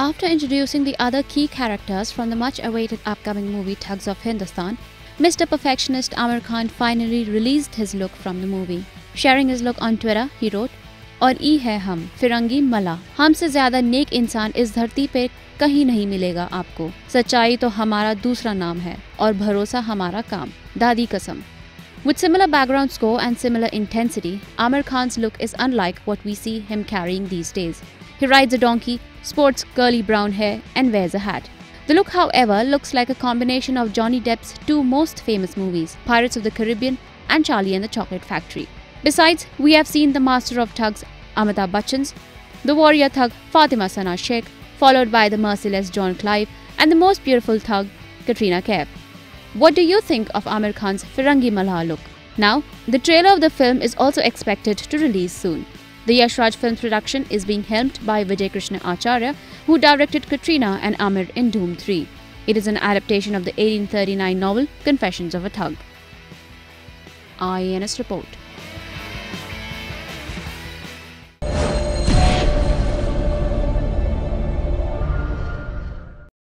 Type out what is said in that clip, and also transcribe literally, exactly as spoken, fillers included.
After introducing the other key characters from the much-awaited upcoming movie Thugs of Hindostan, Mister Perfectionist Aamir Khan finally released his look from the movie. Sharing his look on Twitter, he wrote, और ई है हम फिरंगी मला, हमसे ज्यादा नेक इंसान इस धरती पे कहीं नहीं मिलेगा आपको, सच्चाई तो हमारा दूसरा नाम है और भरोसा हमारा काम, दादी कसम. With similar background score and similar intensity, Aamir Khan's look is unlike what we see him carrying these days. He rides a donkey, sports curly brown hair and wears a hat. The look, however, looks like a combination of Johnny Depp's two most famous movies, Pirates of the Caribbean and Charlie and the Chocolate Factory. Besides, we have seen the master of thugs, Amitabh Bachchan's, the warrior thug Fatima Sana Sheikh, followed by the merciless John Clive and the most beautiful thug, Katrina Kaif. What do you think of Aamir Khan's Firangi Malha look? Now, the trailer of the film is also expected to release soon. The Yash Raj Films production is being helmed by Vijay Krishna Acharya, who directed Katrina and Aamir in Dhoom three. It is an adaptation of the eighteen thirty-nine novel Confessions of a Thug. I A N S Report.